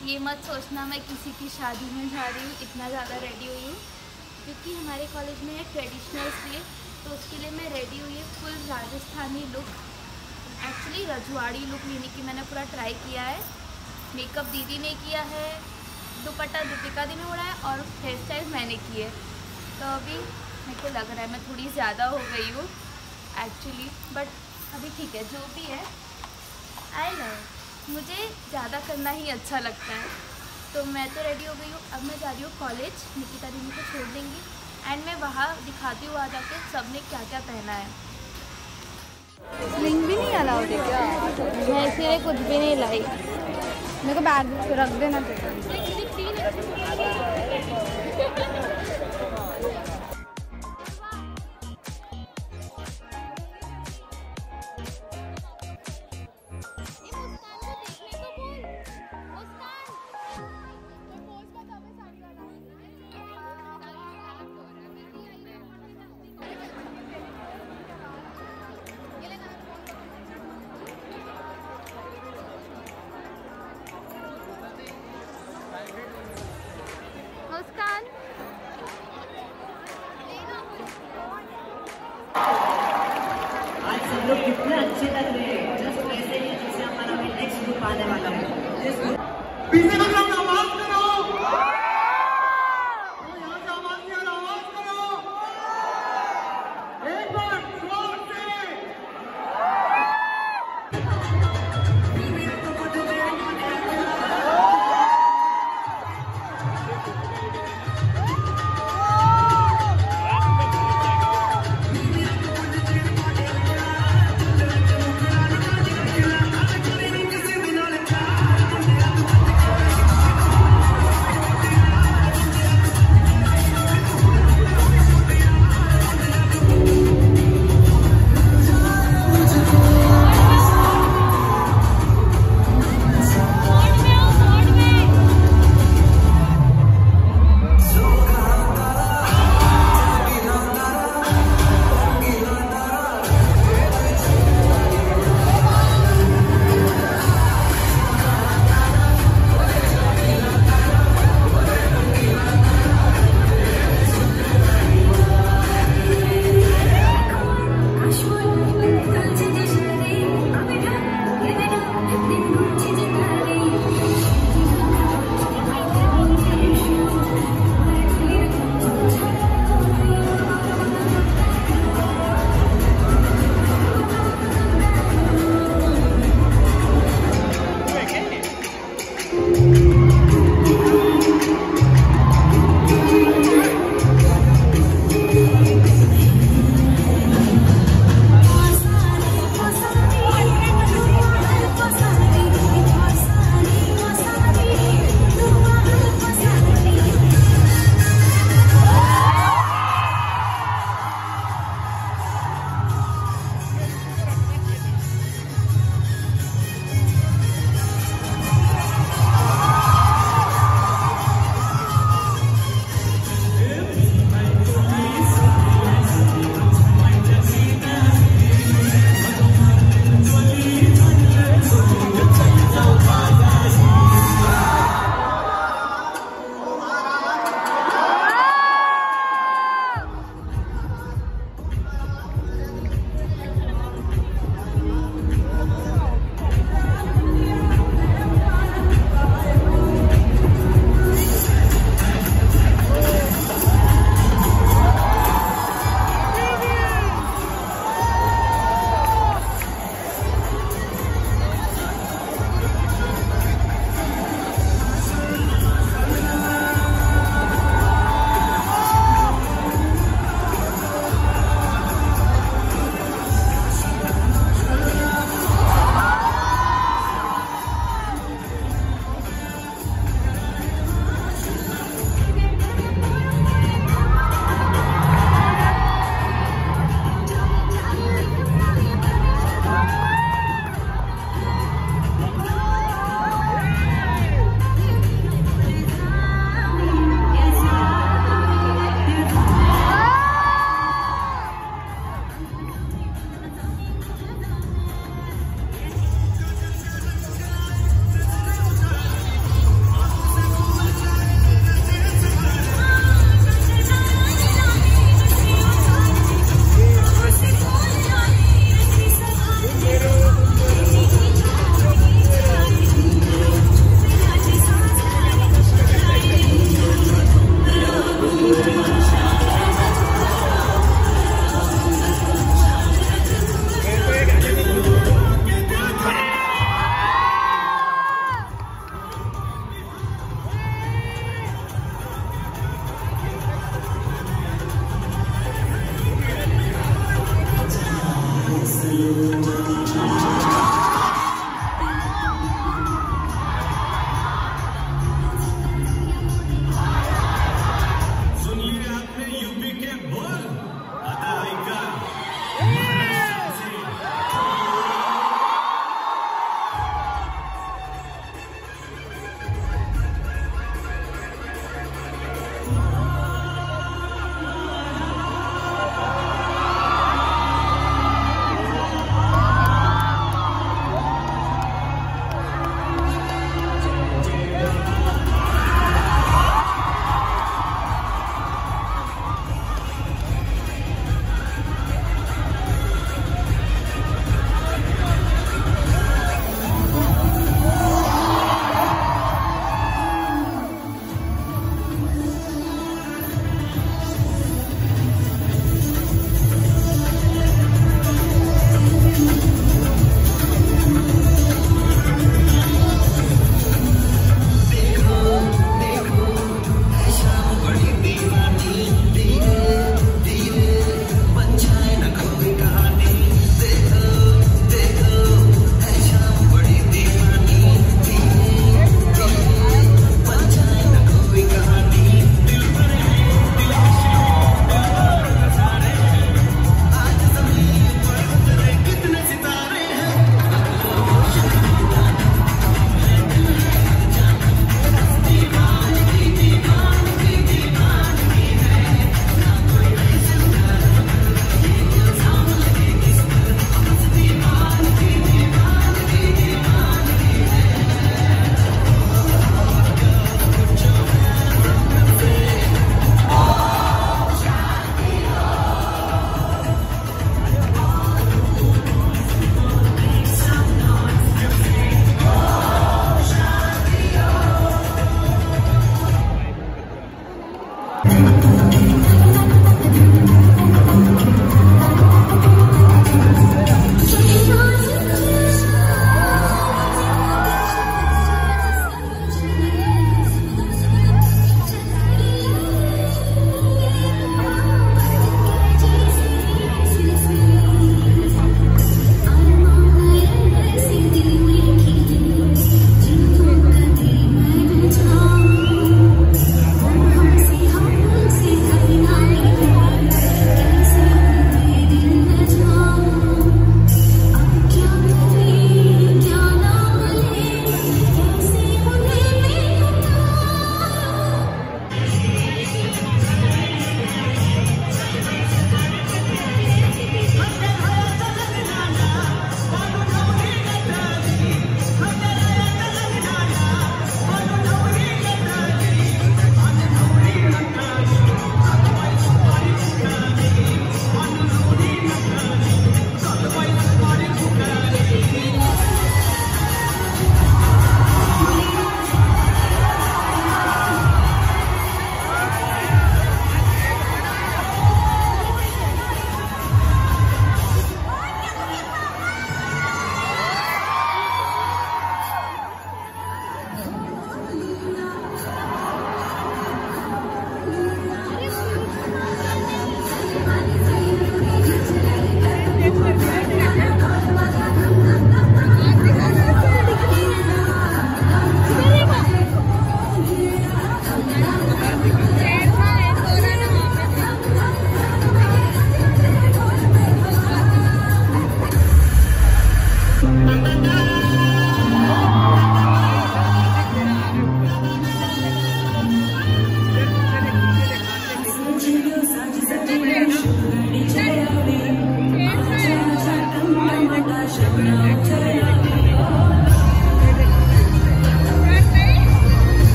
ये मत सोचना मैं किसी की शादी में जा रही हूँ, इतना ज़्यादा रेडी हुई हूँ क्योंकि हमारे कॉलेज में है ट्रेडिशनल्स डे, तो उसके लिए मैं रेडी हुई है फुल राजस्थानी लुक। एक्चुअली रजवाड़ी लुक लेने की मैंने पूरा ट्राई किया है। मेकअप दीदी ने किया है, दुपट्टा दीपिका दी ने उड़ाया और हेयर स्टाइल मैंने की है। तो अभी मेरे को लग रहा है मैं थोड़ी ज़्यादा हो गई हूँ एक्चुअली, बट अभी ठीक है जो भी है। आई लव, मुझे ज़्यादा करना ही अच्छा लगता है। तो मैं तो रेडी हो गई हूँ, अब मैं जा रही हूँ कॉलेज। निकिता दीदी को छोड़ देंगी एंड मैं वहाँ दिखाती हूँ आ जाके सब ने क्या क्या पहना है। लिंक भी नहीं अलाउड है क्या? मैं इसीलिए कुछ भी नहीं लाई। मेरे को बैग रख देना तो। मुस्कान, आज सब लोग कितने अच्छे लग रहे हैं, जस्ट वैसे ही जैसे हमारा नेक्स्ट ग्रुप आने वाला है।